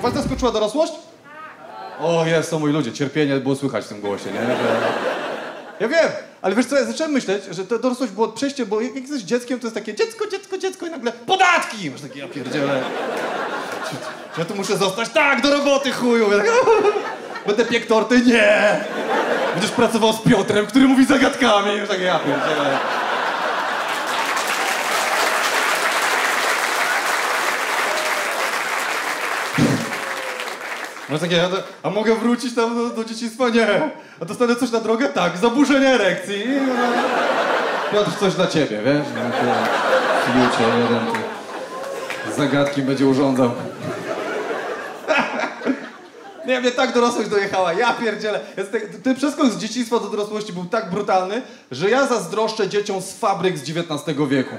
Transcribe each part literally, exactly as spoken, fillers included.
Was zaskoczyła dorosłość? O, jest, to moi ludzie, cierpienie było słychać w tym głosie, nie? Że... Ja wiem, ale wiesz co, ja zacząłem myśleć, że to dorosłość było przejście, bo jak jesteś dzieckiem, to jest takie dziecko, dziecko, dziecko i nagle podatki! Masz takie, ja pierdzielę. Ja tu muszę zostać, tak, do roboty, chuju! Ja tak, będę piekł torty? Nie! Będziesz pracował z Piotrem, który mówi zagadkami. Już takie, ja pierdzielę. Masz takie, a, a mogę wrócić tam do, do dzieciństwa? Nie. A dostanę coś na drogę? Tak, zaburzenie erekcji. Piotr, coś dla ciebie, wiesz? Fiucie, jeden ty zagadki będzie urządzał. Nie, mnie tak dorosłość dojechała, ja pierdzielę. Ten przeskok z dzieciństwa do dorosłości był tak brutalny, że ja zazdroszczę dzieciom z fabryk z dziewiętnastego wieku.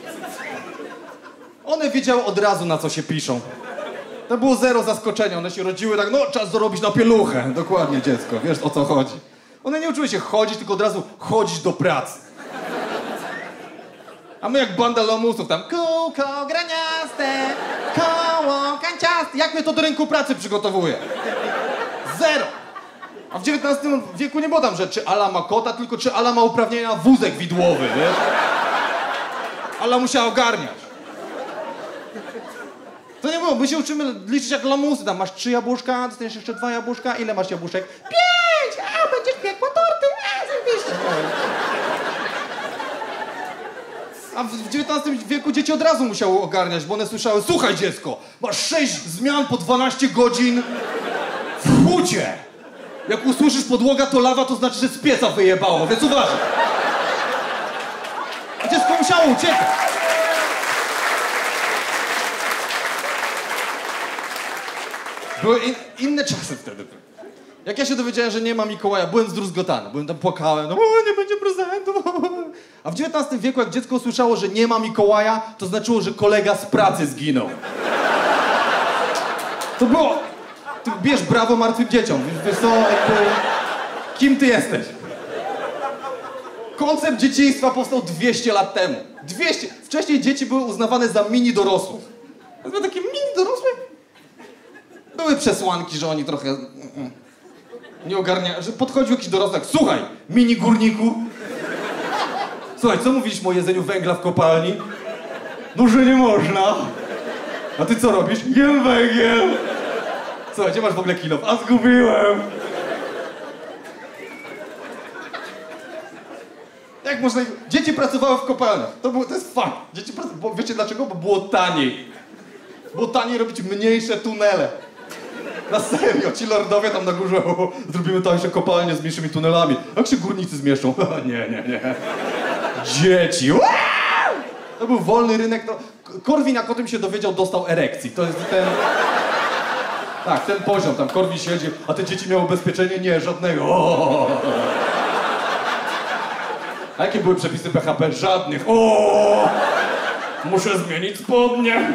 One wiedziały od razu, na co się piszą. To było zero zaskoczenia, one się rodziły tak, no czas dorobić na pieluchę. Dokładnie, dziecko, wiesz o co chodzi. One nie uczyły się chodzić, tylko od razu chodzić do pracy. A my jak banda lamusów tam, kółko graniaste, koło kanciaste. Jak mnie to do rynku pracy przygotowuje? Zero. A w dziewiętnastym wieku nie było tam, że czy Ala ma kota, tylko czy Ala ma uprawnienia na wózek widłowy, wiesz? Ala musiała ogarniać. To nie było, my się uczymy liczyć jak lamusy, tam masz trzy jabłuszka, dostaniesz jeszcze dwa jabłuszka, ile masz jabłuszek? Pięć! A, będziesz piekła torty! A, zajebiście! A w dziewiętnastym wieku dzieci od razu musiały ogarniać, bo one słyszały, słuchaj dziecko, masz sześć zmian po dwanaście godzin w hucie. Jak usłyszysz podłoga to lawa, to znaczy, że z pieca wyjebało, więc uważaj. A dziecko musiało uciekać. Były in, inne czasy wtedy. Jak ja się dowiedziałem, że nie ma Mikołaja, byłem zdruzgotany, byłem tam, płakałem, no o, nie będzie prezentów. A w dziewiętnastym wieku, jak dziecko usłyszało, że nie ma Mikołaja, to znaczyło, że kolega z pracy zginął. To było... Ty bierz brawo martwym dzieciom, wiesz co, jakby... Kim ty jesteś? Koncept dzieciństwa powstał dwieście lat temu. dwieście! Wcześniej dzieci były uznawane za mini dorosłych. A to takie mini dorosłych? Były przesłanki, że oni trochę... nie ogarniają, że podchodził jakiś dorosłek. Słuchaj, mini górniku. Słuchaj, co mówiliśmy o jedzeniu węgla w kopalni? No, że nie można. A ty co robisz? Jem węgiel. Słuchaj, gdzie masz w ogóle kilo? A zgubiłem. Jak można... Dzieci pracowały w kopalniach. To, było, to jest fakt. Dzieci pracowały... Wiecie dlaczego? Bo było taniej. Było taniej robić mniejsze tunele. Na serio, ci lordowie tam na górze, o, zrobimy tańsze kopalnie z mniejszymi tunelami. Jak się górnicy zmieszczą? nie, nie, nie. Dzieci. Wow! To był wolny rynek. To... Korwin, jak o tym się dowiedział, dostał erekcji. To jest ten... Tak, ten poziom, tam Korwin siedzi, a te dzieci miały ubezpieczenie? Nie, żadnego. O! A jakie były przepisy P H P? Żadnych. O! Muszę zmienić spodnie.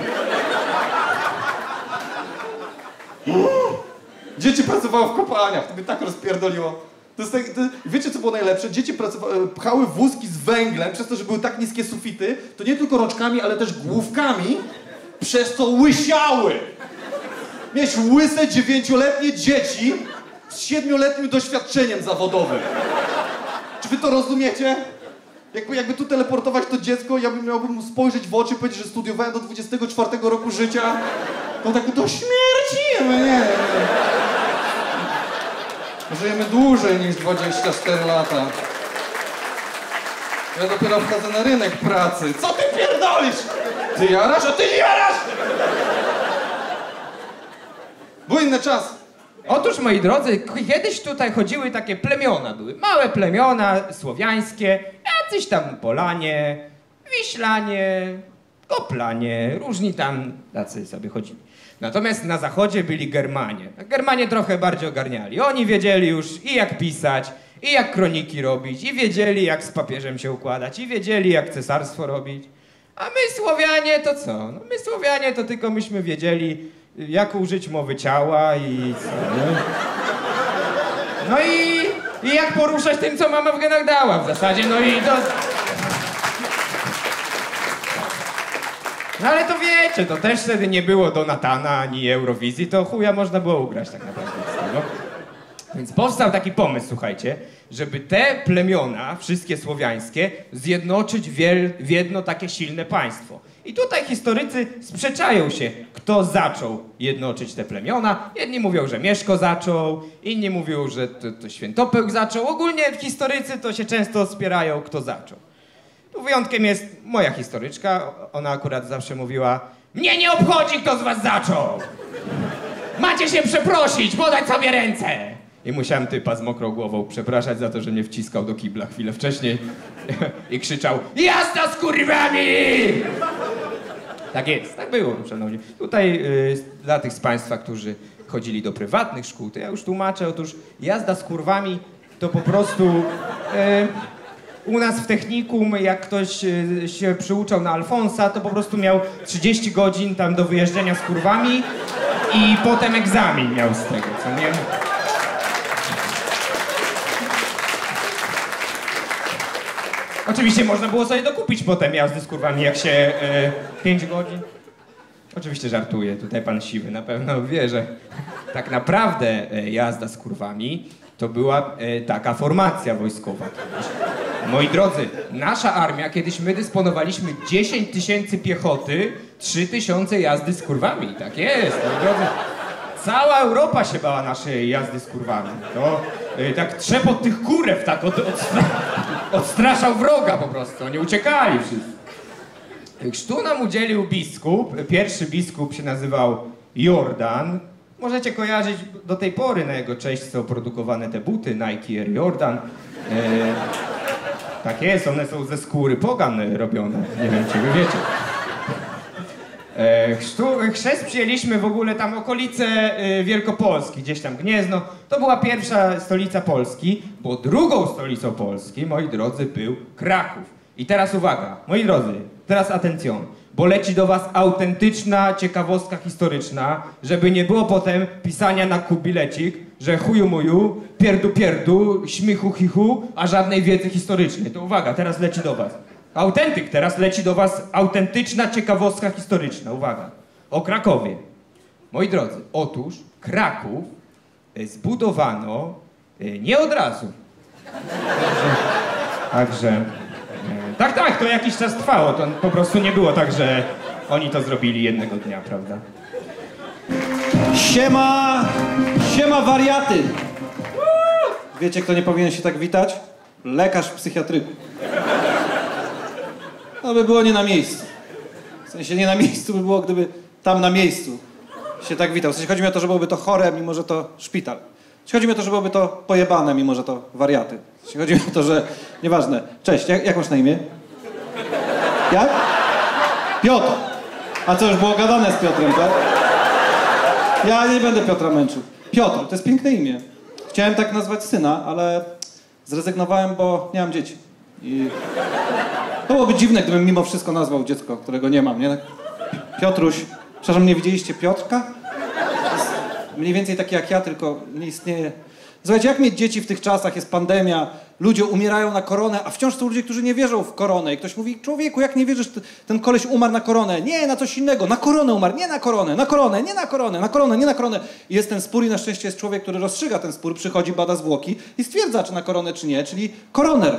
Dzieci pracowały w kopalniach, to mnie tak rozpierdoliło. To jest tak, to, wiecie co było najlepsze? Dzieci pracowały, pchały wózki z węglem, przez to, że były tak niskie sufity, to nie tylko rączkami, ale też główkami, przez to łysiały. Miałeś łyse dziewięcioletnie dzieci z siedmioletnim doświadczeniem zawodowym. Czy wy to rozumiecie? Jakby, jakby tu teleportować to dziecko, ja bym miałbym mu spojrzeć w oczy i powiedzieć, że studiowałem do dwudziestego czwartego roku życia. To tak do śmierci, nie, nie. Żyjemy dłużej niż dwadzieścia cztery lata. Ja dopiero wchodzę na rynek pracy. Co ty pierdolisz? Ty jarasz, a ty nie jarasz! Był inny czas. Otóż, moi drodzy, kiedyś tutaj chodziły takie plemiona, były małe plemiona słowiańskie, jacyś tam Polanie, Wiślanie, Koplanie, różni tam tacy sobie chodzili. Natomiast na zachodzie byli Germanie. Germanie trochę bardziej ogarniali. Oni wiedzieli już i jak pisać, i jak kroniki robić, i wiedzieli jak z papieżem się układać, i wiedzieli jak cesarstwo robić. A my Słowianie to co? No my Słowianie to tylko myśmy wiedzieli jak użyć mowy ciała i co, nie? No i, i jak poruszać tym, co mama w genach dała w zasadzie, no i to... No ale to wiecie, to też wtedy nie było Donatana ani Eurowizji, to chuja można było ugrać tak naprawdę z tego. Więc powstał taki pomysł, słuchajcie, żeby te plemiona, wszystkie słowiańskie, zjednoczyć w wiel- w jedno takie silne państwo. I tutaj historycy sprzeczają się, kto zaczął jednoczyć te plemiona. Jedni mówią, że Mieszko zaczął, inni mówią, że to, to Świętopełk zaczął. Ogólnie historycy to się często spierają, kto zaczął. Tu wyjątkiem jest moja historyczka. Ona akurat zawsze mówiła: mnie nie obchodzi, kto z was zaczął! Macie się przeprosić, podać sobie ręce! I musiałem typa z mokrą głową przepraszać za to, że mnie wciskał do kibla chwilę wcześniej i krzyczał: jazda z kurwami! Tak jest, tak było, szanowni. Tutaj yy, dla tych z państwa, którzy chodzili do prywatnych szkół, to ja już tłumaczę. Otóż jazda z kurwami to po prostu... Yy, u nas w technikum, jak ktoś yy, się przyuczał na Alfonsa, to po prostu miał trzydzieści godzin tam do wyjeżdżenia z kurwami i potem egzamin miał z tego, co nie... Oczywiście można było sobie dokupić potem jazdy z kurwami, jak się e, pięć godzin... Oczywiście żartuję, tutaj pan Siwy na pewno wie, że tak naprawdę e, jazda z kurwami to była e, taka formacja wojskowa. Moi drodzy, nasza armia, kiedyś my dysponowaliśmy dziesięć tysięcy piechoty, trzy tysiące jazdy z kurwami. Tak jest, moi drodzy. Cała Europa się bała naszej jazdy z kurwami. To yy, tak trzepot tych kurew tak od, odstra odstraszał wroga po prostu. Oni uciekali wszyscy. Chrztu nam udzielił biskup. Pierwszy biskup się nazywał Jordan. Możecie kojarzyć, do tej pory na jego cześć są produkowane te buty Nike Air Jordan. Yy, tak jest, one są ze skóry pogan robione. Nie wiem, czy wy wiecie. E, chrztu, chrzest przyjęliśmy w ogóle tam okolice e, Wielkopolski, gdzieś tam Gniezno. To była pierwsza stolica Polski, bo drugą stolicą Polski, moi drodzy, był Kraków. I teraz uwaga, moi drodzy, teraz atencjon, bo leci do was autentyczna ciekawostka historyczna, żeby nie było potem pisania na kubilecik, że chuju muju, pierdu pierdu, śmichu chichu, a żadnej wiedzy historycznej. To uwaga, teraz leci do was. Autentyk, teraz leci do was autentyczna ciekawostka historyczna. Uwaga. O Krakowie. Moi drodzy, otóż Kraków zbudowano nie od razu. Także... Tak, tak, to jakiś czas trwało. To po prostu nie było tak, że oni to zrobili jednego dnia, prawda? Siema! Siema wariaty! Wiecie, kto nie powinien się tak witać? Lekarz w psychiatryku. To by było nie na miejscu. W sensie nie na miejscu by było, gdyby tam na miejscu się tak witał. W sensie chodzi mi o to, że byłoby to chore, mimo że to szpital. W sensie chodzi mi o to, że byłoby to pojebane, mimo że to wariaty. W sensie chodzi mi o to, że... Nieważne. Cześć, jak, jak masz na imię? Jak? Piotr. A co, już było gadane z Piotrem, tak? Ja nie będę Piotra męczył. Piotr, to jest piękne imię. Chciałem tak nazwać syna, ale zrezygnowałem, bo nie mam dzieci. I... To byłoby dziwne, gdybym mimo wszystko nazwał dziecko, którego nie mam, nie? Piotruś. Przepraszam, nie widzieliście Piotrka? Jest mniej więcej taki jak ja, tylko nie istnieje. Słuchajcie, jak mieć dzieci w tych czasach? Jest pandemia, ludzie umierają na koronę, a wciąż są ludzie, którzy nie wierzą w koronę. I ktoś mówi: człowieku, jak nie wierzysz, ten koleś umarł na koronę. Nie, na coś innego. Na koronę umarł, nie na koronę. Na koronę, nie na koronę, na koronę, nie na koronę. I jest ten spór i na szczęście jest człowiek, który rozstrzyga ten spór, przychodzi, bada zwłoki i stwierdza, czy na koronę, czy nie, czyli koroner.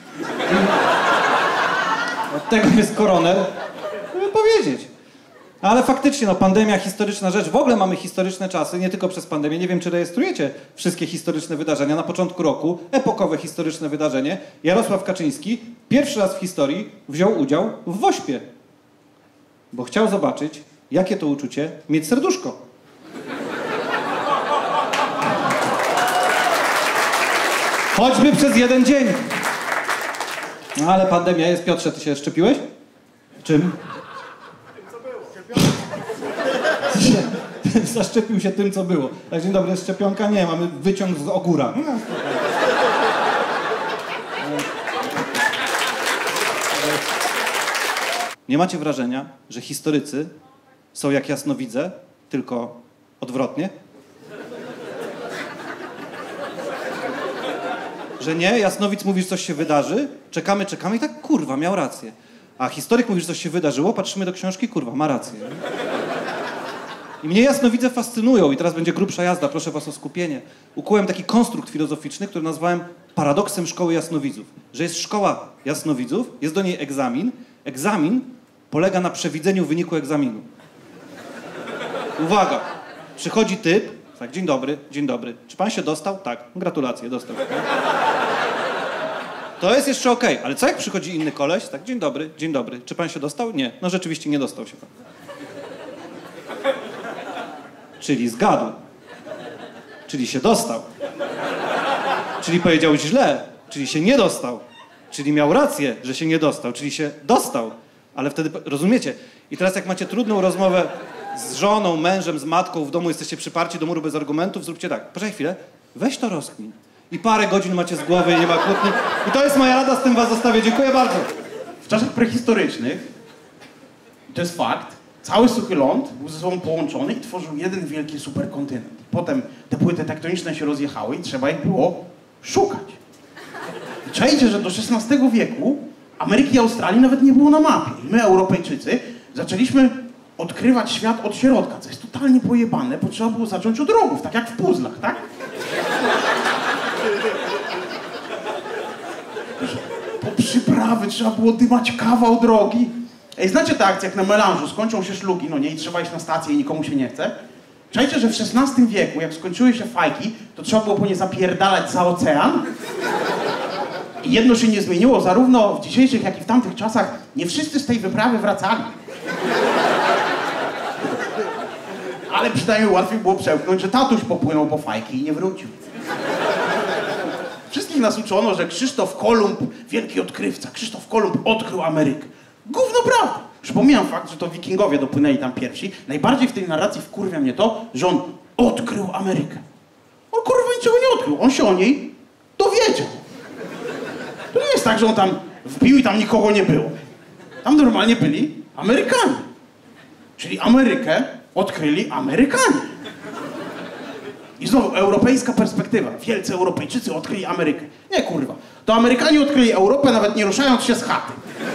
Od tego jest koroner, żeby powiedzieć. Ale faktycznie, no pandemia, historyczna rzecz. W ogóle mamy historyczne czasy, nie tylko przez pandemię. Nie wiem, czy rejestrujecie wszystkie historyczne wydarzenia. Na początku roku, epokowe historyczne wydarzenie. Jarosław Kaczyński pierwszy raz w historii wziął udział w wośpie. Bo chciał zobaczyć, jakie to uczucie mieć serduszko. Choćby przez jeden dzień. No ale pandemia jest. Piotrze, ty się szczepiłeś? Czym? Zaszczepił się tym, co było. Tak, dzień dobry, jest szczepionka? Nie, mamy wyciąg z ogóra. Nie macie wrażenia, że historycy są jak jasnowidze, tylko odwrotnie? Że nie, jasnowidz mówi, że coś się wydarzy, czekamy, czekamy i tak kurwa, miał rację. A historyk mówi, że coś się wydarzyło, patrzymy do książki, kurwa, ma rację. I mnie jasnowidze fascynują i teraz będzie grubsza jazda, proszę was o skupienie. Ukułem taki konstrukt filozoficzny, który nazwałem paradoksem szkoły jasnowidzów. Że jest szkoła jasnowidzów, jest do niej egzamin. Egzamin polega na przewidzeniu wyniku egzaminu. Uwaga, przychodzi typ, tak, dzień dobry, dzień dobry. Czy pan się dostał? Tak, gratulacje, dostał. Okay. To jest jeszcze okej, okay. Ale co jak przychodzi inny koleś? Tak, dzień dobry, dzień dobry. Czy pan się dostał? Nie, no rzeczywiście nie dostał się pan. Czyli zgadł. Czyli się dostał. Czyli powiedział źle. Czyli się nie dostał. Czyli miał rację, że się nie dostał. Czyli się dostał. Ale wtedy, rozumiecie? I teraz jak macie trudną rozmowę z żoną, mężem, z matką, w domu jesteście przyparci do muru bez argumentów, zróbcie tak. Poczekaj chwilę. Weź to rozkmin. I parę godzin macie z głowy i nie ma kłótni. I to jest moja rada, z tym was zostawię. Dziękuję bardzo. W czasach prehistorycznych, to jest fakt, cały suchy ląd był ze sobą połączony i tworzył jeden wielki superkontynent. Potem te płyty tektoniczne się rozjechały i trzeba ich było szukać. I czajcie, że do szesnastego wieku Ameryki i Australii nawet nie było na mapie. I my, Europejczycy, zaczęliśmy odkrywać świat od środka, co jest totalnie pojebane, bo trzeba było zacząć od rogów, tak jak w puzzlach, tak? Po przyprawy trzeba było dymać kawał drogi. Ej, znacie tę akcję, jak na melanżu skończą się szlugi, no nie, i trzeba iść na stację i nikomu się nie chce? Czajcie, że w szesnastym wieku, jak skończyły się fajki, to trzeba było po nie zapierdalać za ocean. I jedno się nie zmieniło, zarówno w dzisiejszych, jak i w tamtych czasach, nie wszyscy z tej wyprawy wracali. Ale przynajmniej łatwiej było przełknąć, że tatuś popłynął po fajki i nie wrócił. Wszystkich nas uczono, że Krzysztof Kolumb, wielki odkrywca, Krzysztof Kolumb odkrył Amerykę. Gówno prawda. Już pomijam fakt, że to wikingowie dopłynęli tam pierwsi. Najbardziej w tej narracji wkurwia mnie to, że on odkrył Amerykę. On kurwa niczego nie odkrył, on się o niej dowiedział. To nie jest tak, że on tam wbił i tam nikogo nie było. Tam normalnie byli Amerykanie. Czyli Amerykę odkryli Amerykanie. I znowu, europejska perspektywa. Wielcy Europejczycy odkryli Amerykę. Nie, kurwa. To Amerykanie odkryli Europę, nawet nie ruszając się z chaty.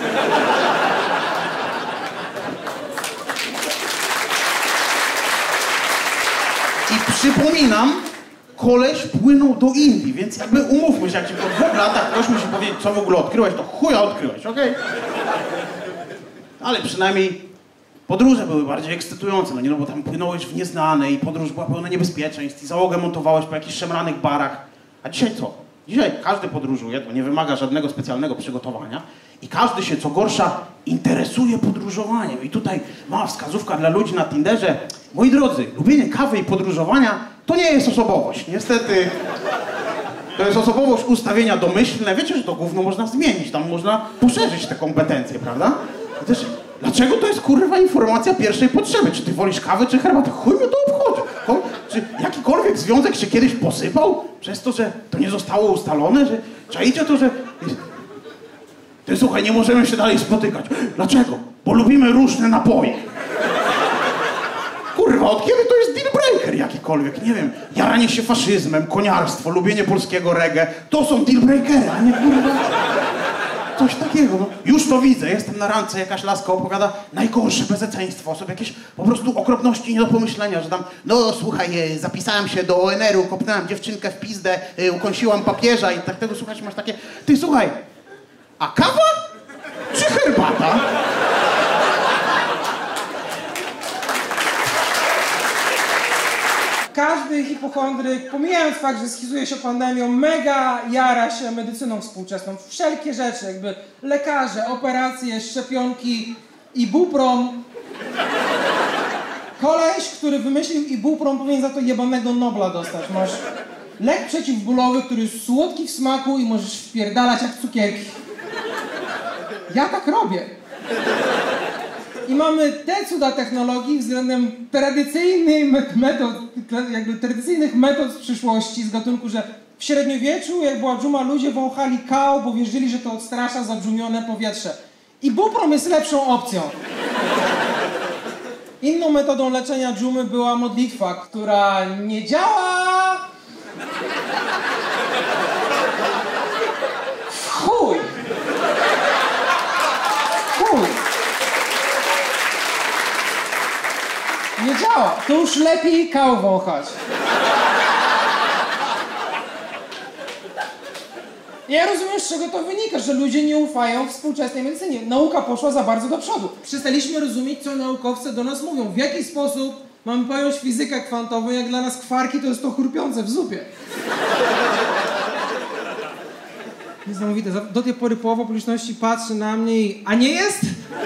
I przypominam, koleś płynął do Indii, więc jakby umówmy się, jak się po dwóch latach ktoś musi powiedzieć, co w ogóle odkryłeś, to chuja odkryłeś, okej? Okay? Ale przynajmniej podróże były bardziej ekscytujące, no nie, no bo tam płynąłeś w nieznane i podróż była pełna niebezpieczeństw i załogę montowałeś po jakichś szemranych barach. A dzisiaj co? Dzisiaj każdy podróżuje, to nie wymaga żadnego specjalnego przygotowania i każdy się, co gorsza, interesuje podróżowaniem. I tutaj mała wskazówka dla ludzi na Tinderze. Moi drodzy, lubienie kawy i podróżowania to nie jest osobowość. Niestety to jest osobowość ustawienia domyślne. Wiecie, że to gówno można zmienić, tam można poszerzyć te kompetencje, prawda? I też, dlaczego to jest kurwa informacja pierwszej potrzeby? Czy ty wolisz kawę, czy herbatę? Chuj mnie to obchodzi. Czy jakikolwiek związek się kiedyś posypał przez to, że to nie zostało ustalone? Że czaicie to, że... Ty słuchaj, nie możemy się dalej spotykać. Dlaczego? Bo lubimy różne napoje. Kurwa, od kiedy to jest deal breaker jakikolwiek? Nie wiem, jaranie się faszyzmem, koniarstwo, lubienie polskiego reggae. To są deal breakery, a nie kurwa... Coś takiego, no. Już to widzę, jestem na randce, jakaś laska opowiada najgorsze bezeceństwo, sobie jakieś po prostu okropności nie do pomyślenia, że tam, no słuchaj, zapisałem się do O N R u, kopnąłem dziewczynkę w pizdę, ukąsiłam papieża i tak tego, słuchaj, masz takie, ty słuchaj, a kawa czy herbata? Każdy hipochondryk, pomijając fakt, że schizuje się pandemią, mega jara się medycyną współczesną. Wszelkie rzeczy, jakby lekarze, operacje, szczepionki, ibuprom. Koleś, który wymyślił ibuprom, powinien za to jebanego Nobla dostać. Masz lek przeciwbólowy, który jest słodki w smaku i możesz wpierdalać jak cukierki. Ja tak robię. I mamy te cuda technologii względem tradycyjnych metod, jakby tradycyjnych metod z przyszłości, z gatunku, że w średniowieczu, jak była dżuma, ludzie wąchali kał, bo wierzyli, że to odstrasza zadżumione powietrze. Ibuprom jest lepszą opcją. Inną metodą leczenia dżumy była modlitwa, która nie działa. Chuj! Chuj! Nie działa. To już lepiej kał wąchać. Ja rozumiem, z czego to wynika, że ludzie nie ufają współczesnej medycynie. Nauka poszła za bardzo do przodu. Przestaliśmy rozumieć, co naukowcy do nas mówią. W jaki sposób mamy pojąć fizykę kwantową, jak dla nas kwarki to jest to chrupiące w zupie. Niesamowite. Do tej pory połowa publiczności patrzy na mnie i... A nie jest?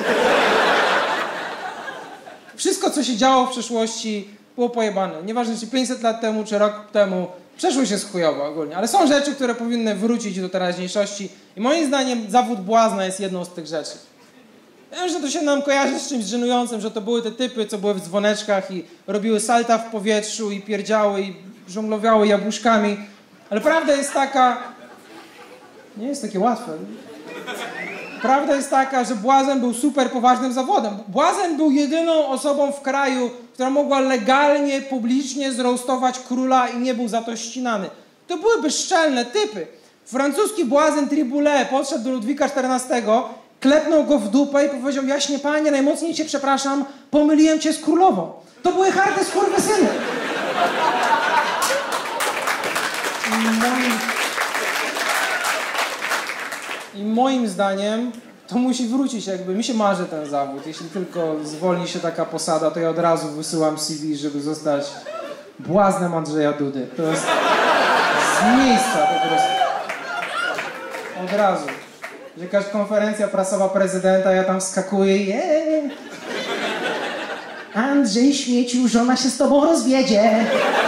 Wszystko, co się działo w przeszłości, było pojebane. Nieważne, czy pięćset lat temu, czy rok temu. Przeszłość jest chujowa ogólnie, ale są rzeczy, które powinny wrócić do teraźniejszości i moim zdaniem zawód błazna jest jedną z tych rzeczy. Wiem, że to się nam kojarzy z czymś żenującym, że to były te typy, co były w dzwoneczkach i robiły salta w powietrzu i pierdziały i żonglowały jabłuszkami, ale prawda jest taka... Nie jest takie łatwe. Prawda jest taka, że błazen był super poważnym zawodem. Błazen był jedyną osobą w kraju, która mogła legalnie, publicznie zroastować króla i nie był za to ścinany. To były bezczelne typy. Francuski błazen Triboulet podszedł do Ludwika czternastego, klepnął go w dupę i powiedział: jaśnie panie, najmocniej cię przepraszam, pomyliłem cię z królową. To były harde skurwysyny. I moim... I moim zdaniem to musi wrócić, jakby mi się marzy ten zawód. Jeśli tylko zwolni się taka posada, to ja od razu wysyłam C V, żeby zostać błaznem Andrzeja Dudy. To jest z miejsca po prostu. Od razu. Jakaś konferencja prasowa prezydenta, ja tam wskakuję i yeah. Andrzej śmieciu, żona się z tobą rozwiedzie.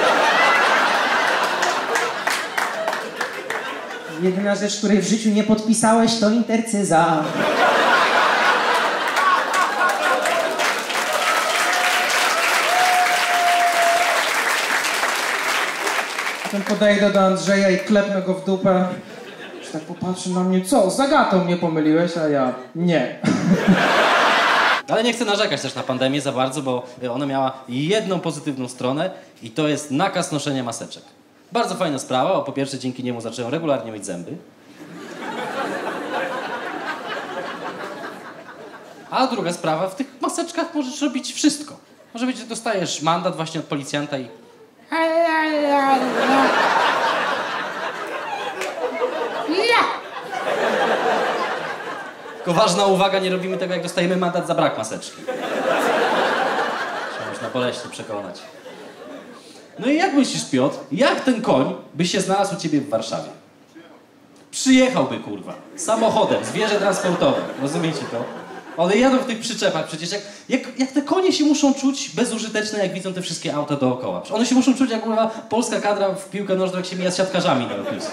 Jedyna rzecz, której w życiu nie podpisałeś, to intercyza. Potem podejdę do Andrzeja i klepnę go w dupę. Że tak popatrzy na mnie: co, z Agatą mnie pomyliłeś? A ja: nie. Ale nie chcę narzekać też na pandemię za bardzo, bo ona miała jedną pozytywną stronę i to jest nakaz noszenia maseczek. Bardzo fajna sprawa, bo po pierwsze dzięki niemu zacząłem regularnie myć zęby. A druga sprawa, w tych maseczkach możesz robić wszystko. Może być, że dostajesz mandat właśnie od policjanta i... Tylko ważna uwaga, nie robimy tego, jak dostajemy mandat za brak maseczki. Trzeba można boleśnie przekonać. No i jak myślisz, Piotr, jak ten koń by się znalazł u ciebie w Warszawie? Przyjechałby, kurwa, samochodem, zwierzę transportowe, rozumiecie to? One jadą w tych przyczepach przecież, jak, jak, jak te konie się muszą czuć bezużyteczne, jak widzą te wszystkie auta dookoła. One się muszą czuć jak, kurwa, polska kadra w piłkę nożną, jak się mija z siatkarzami na lotnisku.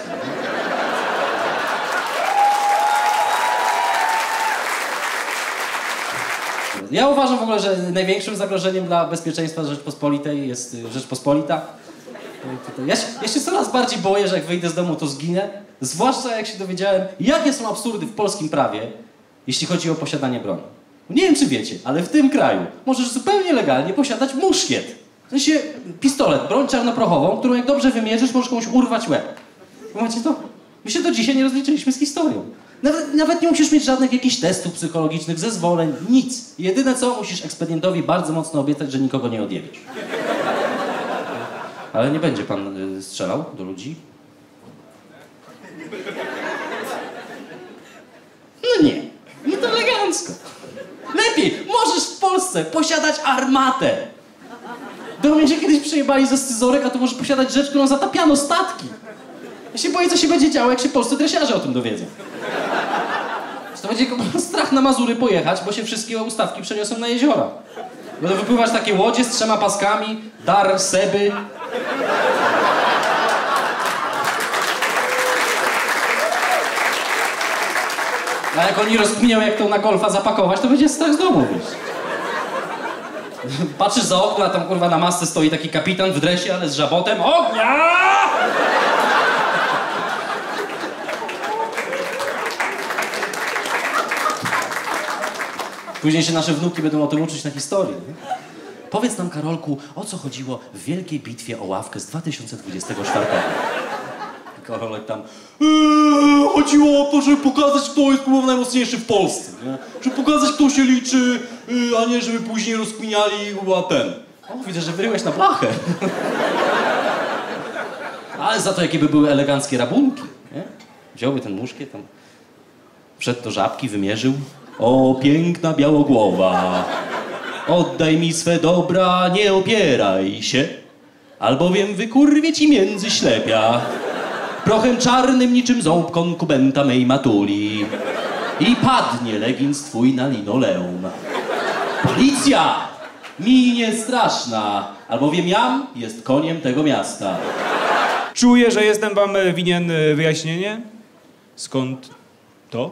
Ja uważam w ogóle, że największym zagrożeniem dla bezpieczeństwa Rzeczpospolitej jest Rzeczpospolita. Ja się, ja się coraz bardziej boję, że jak wyjdę z domu, to zginę. Zwłaszcza jak się dowiedziałem, jakie są absurdy w polskim prawie, jeśli chodzi o posiadanie broni. Nie wiem, czy wiecie, ale w tym kraju możesz zupełnie legalnie posiadać muszkiet. W sensie pistolet, broń czarnoprochową, którą jak dobrze wymierzysz, możesz komuś urwać łeb. Macie to? My się do dzisiaj nie rozliczyliśmy z historią. Nawet, nawet nie musisz mieć żadnych jakichś testów psychologicznych, zezwoleń, nic. Jedyne co, musisz ekspedientowi bardzo mocno obiecać, że nikogo nie odjebiesz. Ale nie będzie pan y, strzelał do ludzi? No nie. No to elegancko. Lepiej, możesz w Polsce posiadać armatę. Do mnie się kiedyś przejebali ze scyzorek, a to możesz posiadać rzecz, którą zatapiano statki. Ja się boję, co się będzie działo, jak się polscy dresiarze o tym dowiedzą. To będzie strach na Mazury pojechać, bo się wszystkie ustawki przeniosą na jeziora. Będą wypływać takie łodzie z trzema paskami, dar, seby. A jak oni rozkminią, jak to na golfa zapakować, to będzie strach z domu, wiesz. Patrzysz za okno, a tam kurwa na masce stoi taki kapitan w dresie, ale z żabotem. Ognia! Później się nasze wnuki będą o tym uczyć na historii. Nie? Powiedz nam, Karolku, o co chodziło w wielkiej bitwie o ławkę z dwa tysiące dwudziestego czwartego. I Karolek tam... Eee, chodziło o to, żeby pokazać, kto jest kurwa najmocniejszy w Polsce. Nie? Żeby pokazać, kto się liczy, yy, a nie żeby później rozkminiali chyba ten. O, widzę, że wyryłeś na blachę. Ale za to jakie by były eleganckie rabunki, nie? Wziąłby ten muszkiet, tam wszedł do żabki, wymierzył. O, piękna białogłowa, oddaj mi swe dobra, nie opieraj się, albowiem wykurwię ci między ślepia, prochem czarnym niczym ząb konkubenta mej matuli i padnie legins twój na linoleum. Policja! Minie straszna, albowiem jam jest koniem tego miasta. Czuję, że jestem wam e, winien e, wyjaśnienie. Skąd to?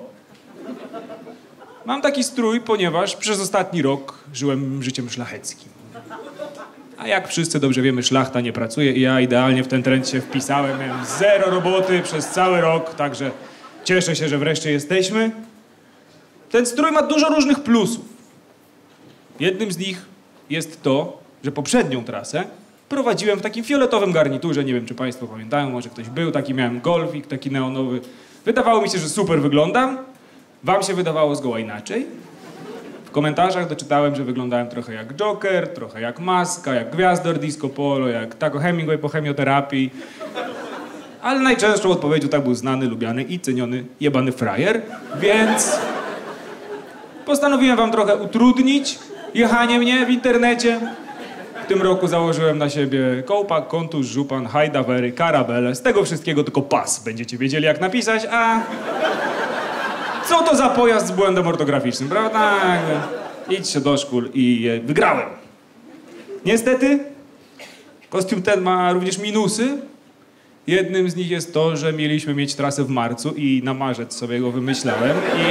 Mam taki strój, ponieważ przez ostatni rok żyłem życiem szlacheckim. A jak wszyscy dobrze wiemy, szlachta nie pracuje i ja idealnie w ten trend się wpisałem. Miałem zero roboty przez cały rok, także cieszę się, że wreszcie jesteśmy. Ten strój ma dużo różnych plusów. Jednym z nich jest to, że poprzednią trasę prowadziłem w takim fioletowym garniturze. Nie wiem, czy państwo pamiętają, może ktoś był. Taki miałem golfik, taki neonowy. Wydawało mi się, że super wyglądam. Wam się wydawało zgoła inaczej. W komentarzach doczytałem, że wyglądałem trochę jak Joker, trochę jak Maska, jak Gwiazdor Disco Polo, jak Taco Hemingway po chemioterapii. Ale najczęstszą odpowiedzią tak był znany, lubiany i ceniony jebany frajer. Więc postanowiłem wam trochę utrudnić jechanie mnie w internecie. W tym roku założyłem na siebie kołpak, kontusz, żupan, hajdawery, karabele. Z tego wszystkiego tylko pas. Będziecie wiedzieli, jak napisać, a... Co to za pojazd z błędem ortograficznym, prawda? Idźcie do szkół i wygrałem. Niestety, kostium ten ma również minusy. Jednym z nich jest to, że mieliśmy mieć trasę w marcu i na marzec sobie go wymyślałem i...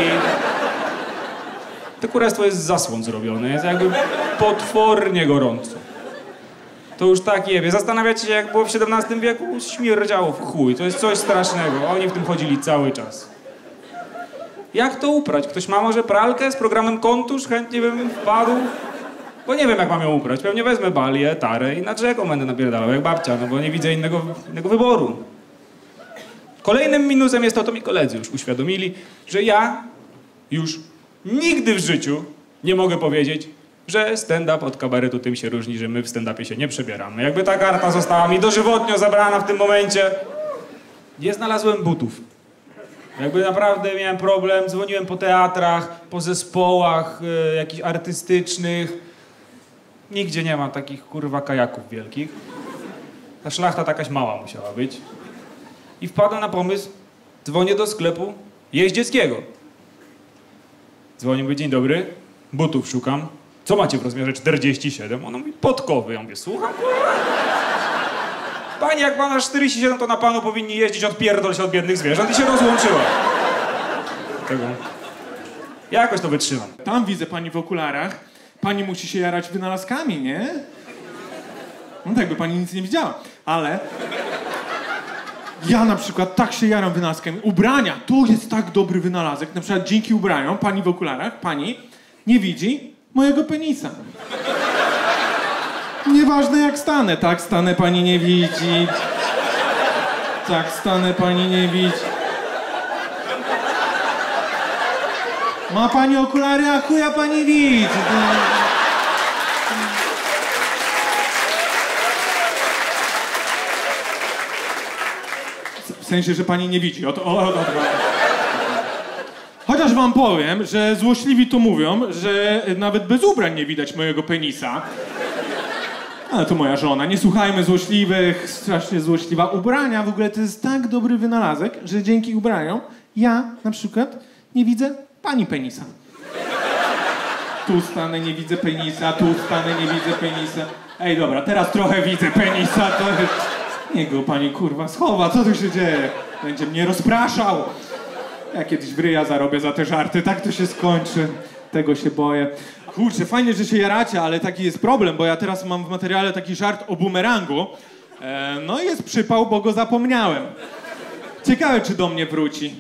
To kurestwo jest z zasłon zrobione, jest jakby potwornie gorąco. To już tak jebie. Zastanawiacie się, jak było w siedemnastym wieku? Śmierdziało w chuj. To jest coś strasznego. Oni w tym chodzili cały czas. Jak to uprać? Ktoś ma może pralkę z programem Kontusz? Chętnie bym wpadł. Bo nie wiem, jak mam ją uprać. Pewnie wezmę balię, tarę i na rzeką będę napierdalał, jak babcia, no bo nie widzę innego, innego wyboru. Kolejnym minusem jest to, to mi koledzy już uświadomili, że ja już nigdy w życiu nie mogę powiedzieć, że stand-up od kabaretu tym się różni, że my w stand-upie się nie przebieramy. Jakby ta karta została mi dożywotnio zabrana w tym momencie. Nie znalazłem butów. Jakby naprawdę miałem problem, dzwoniłem po teatrach, po zespołach y, jakichś artystycznych. Nigdzie nie ma takich kurwa kajaków wielkich. Ta szlachta takaś mała musiała być. I wpadłem na pomysł, dzwonię do sklepu jeździeckiego. Dzwonię, mówię, dzień dobry, butów szukam. Co macie w rozmiarze czterdzieści siedem? Ona mówi, podkowy. Ja mówię, słucham, kurwa. Pani, jak pan aż czterdzieści siedem, to na panu powinni jeździć, odpierdol się od biednych zwierząt i się rozłączyła. Tego. Ja jakoś to wytrzymam. Tam widzę pani w okularach. Pani musi się jarać wynalazkami, nie? No tak, by pani nic nie widziała. Ale ja na przykład tak się jaram wynalazkami. Ubrania, to jest tak dobry wynalazek. Na przykład dzięki ubraniom, pani w okularach, pani nie widzi mojego penisa. Nieważne jak stanę, tak stanę, pani nie widzi. Tak stanę, pani nie widzi. Ma pani okulary, a chuja pani widzi. W sensie, że pani nie widzi. O to, o, o, o, Chociaż wam powiem, że złośliwi to mówią, że nawet bez ubrań nie widać mojego penisa. Ale to moja żona. Nie słuchajmy złośliwych, strasznie złośliwa. Ubrania w ogóle to jest tak dobry wynalazek, że dzięki ubraniom ja na przykład nie widzę pani penisa. Tu stanę, nie widzę penisa, tu stanę, nie widzę penisa. Ej, dobra, teraz trochę widzę penisa, to... Niech go pani kurwa schowa, co tu się dzieje? Będzie mnie rozpraszał. Ja kiedyś w ryja zarobię za te żarty, tak to się skończy. Tego się boję. Kurczę, fajnie, że się jaracie, ale taki jest problem, bo ja teraz mam w materiale taki żart o bumerangu. E, no i jest przypał, bo go zapomniałem. Ciekawe, czy do mnie wróci.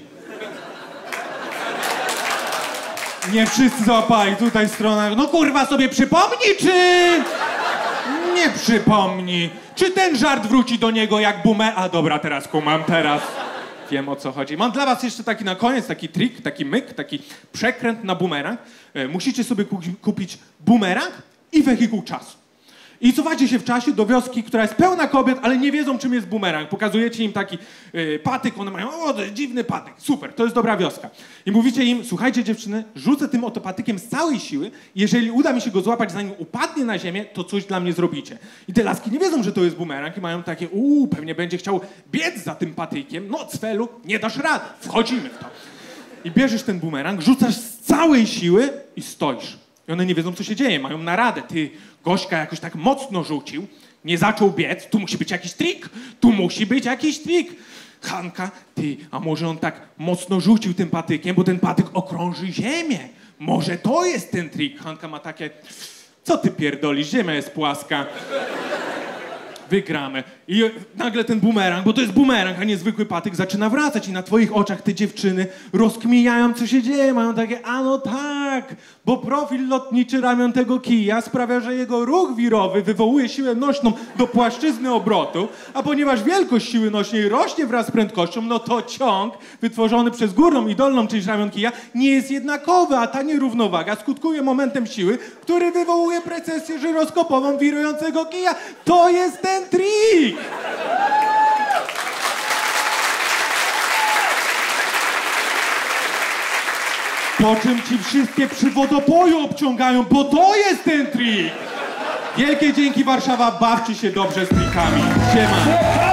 Nie wszyscy załapali, tutaj strona. No kurwa sobie przypomni, czy... Nie przypomni. Czy ten żart wróci do niego jak bume... A dobra, teraz kumam, teraz wiem, o co chodzi. Mam dla was jeszcze taki na koniec, taki trik, taki myk, taki przekręt na bumerang. E, musicie sobie ku kupić bumerang i wehikuł czasu. I cofacie się w czasie do wioski, która jest pełna kobiet, ale nie wiedzą, czym jest bumerang. Pokazujecie im taki y, patyk, one mają, o, to jest dziwny patyk, super, to jest dobra wioska. I mówicie im, słuchajcie dziewczyny, rzucę tym oto patykiem z całej siły, jeżeli uda mi się go złapać, zanim upadnie na ziemię, to coś dla mnie zrobicie. I te laski nie wiedzą, że to jest bumerang i mają takie, uuu, pewnie będzie chciał biec za tym patykiem, no Cfelu, nie dasz rady, wchodzimy w to. I bierzesz ten bumerang, rzucasz z całej siły i stoisz. I one nie wiedzą, co się dzieje, mają naradę. Ty, Gośka jakoś tak mocno rzucił, nie zaczął biec, tu musi być jakiś trik, tu musi być jakiś trik. Hanka, ty, a może on tak mocno rzucił tym patykiem, bo ten patyk okrąży ziemię. Może to jest ten trik. Hanka ma takie, co ty pierdolisz, ziemia jest płaska. Wygramy. I nagle ten bumerang, bo to jest bumerang, a nie zwykły patyk, zaczyna wracać i na twoich oczach te dziewczyny rozkminiają, co się dzieje. Mają takie, a no tak, bo profil lotniczy ramion tego kija sprawia, że jego ruch wirowy wywołuje siłę nośną do płaszczyzny obrotu, a ponieważ wielkość siły nośnej rośnie wraz z prędkością, no to ciąg wytworzony przez górną i dolną część ramion kija nie jest jednakowy, a ta nierównowaga skutkuje momentem siły, który wywołuje precesję żyroskopową wirującego kija. To jest ten trik! Po czym ci wszystkie przy wodopoju obciągają, bo to jest ten trik! Wielkie dzięki, Warszawa, bawcie się dobrze z trikami. Siema!